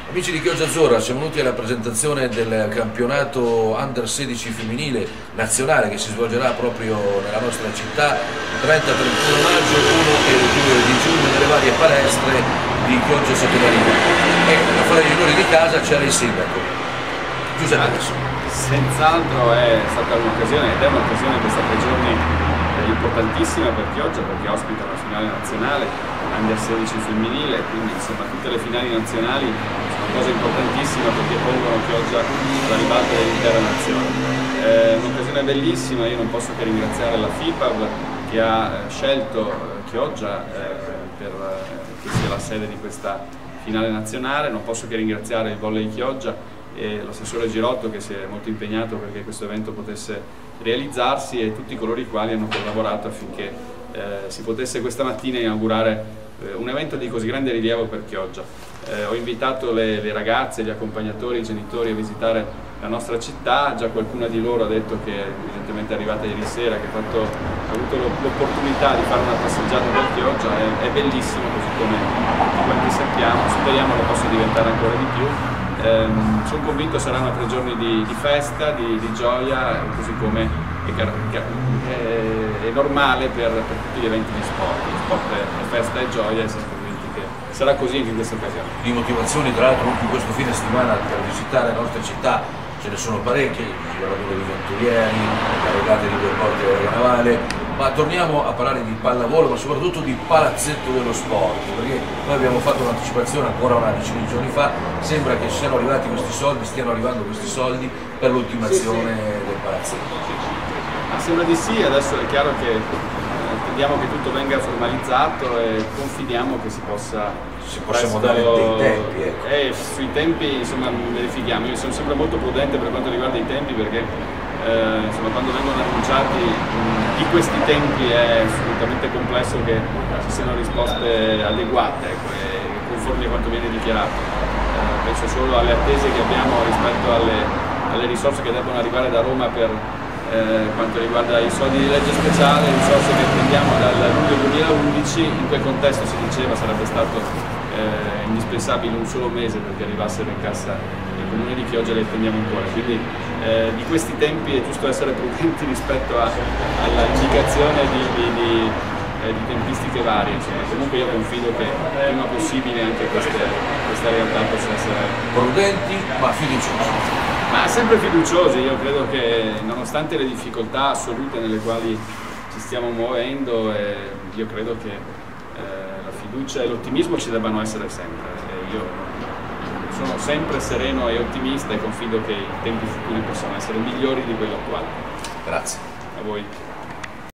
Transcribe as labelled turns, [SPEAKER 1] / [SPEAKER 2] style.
[SPEAKER 1] Amici di Chioggia Azzurra, siamo venuti alla presentazione del campionato Under 16 femminile nazionale che si svolgerà proprio nella nostra città 30-31 maggio, 1 e 2 di giugno nelle varie palestre di Chioggia Sottomarina. E a fare gli onori di casa c'era il sindaco Giuseppe Adesso.
[SPEAKER 2] Senz'altro è stata un'occasione ed è un'occasione questa 3 giorni importantissima per Chioggia, perché ospita la finale nazionale Under 16 femminile, quindi insomma tutte le finali nazionali sono cose importantissime perché pongono Chioggia alla ribalta dell'intera nazione. È un'occasione bellissima, io non posso che ringraziare la FIPAB che ha scelto Chioggia per che sia la sede di questa finale nazionale, non posso che ringraziare il Volley Chioggia e l'assessore Girotto che si è molto impegnato perché questo evento potesse realizzarsi e tutti coloro i quali hanno collaborato affinché si potesse questa mattina inaugurare un evento di così grande rilievo per Chioggia. Ho invitato le ragazze, gli accompagnatori, i genitori a visitare la nostra città, già qualcuna di loro ha detto che evidentemente è arrivata ieri sera, che ha avuto l'opportunità di fare una passeggiata per Chioggia, è bellissimo così come tutti quanti sappiamo, speriamo lo possa diventare ancora di più. Sono convinto saranno 3 giorni di festa, di gioia, così come è normale per tutti gli eventi di sport. Lo sport è festa e gioia e siamo convinti che sarà così anche in questa occasione.
[SPEAKER 1] Di motivazioni tra l'altro anche questo fine settimana per visitare la nostra città ce ne sono parecchie, il lavoro di venturieri, la regata di 2 porte della Lega Navale. Ma torniamo a parlare di pallavolo, ma soprattutto di palazzetto dello sport, perché noi abbiamo fatto un'anticipazione ancora una decina di giorni fa, sembra che siano arrivati questi soldi, stiano arrivando questi soldi per l'ultimazione del palazzetto.
[SPEAKER 2] Ma sembra di sì, adesso è chiaro che attendiamo che tutto venga formalizzato e confidiamo che si possa...
[SPEAKER 1] Se possiamo dare dei tempi, ecco.
[SPEAKER 2] Sui tempi insomma verifichiamo, io sono sempre molto prudente per quanto riguarda i tempi perché insomma, quando vengono annunciati di questi tempi è assolutamente complesso che ci siano risposte adeguate, ecco, e conformi a quanto viene dichiarato. Penso solo alle attese che abbiamo rispetto alle risorse che devono arrivare da Roma per quanto riguarda i soldi di legge speciale, risorse che attendiamo dal luglio 2011. In quel contesto si diceva sarebbe stato indispensabile un solo mese perché arrivassero in cassa il Comune di Chioggia, le attendiamo ancora, quindi di questi tempi è giusto essere prudenti rispetto all'indicazione di tempistiche varie. Insomma. Comunque io confido che prima possibile anche questa realtà possa essere
[SPEAKER 1] prudenti ma fiduciosi.
[SPEAKER 2] Ma sempre fiduciosi, io credo che nonostante le difficoltà assolute nelle quali ci stiamo muovendo, io credo che la fiducia e l'ottimismo ci debbano essere sempre. Io sono sempre sereno e ottimista e confido che i tempi futuri possano essere migliori di quelli attuali.
[SPEAKER 1] Grazie.
[SPEAKER 2] A voi.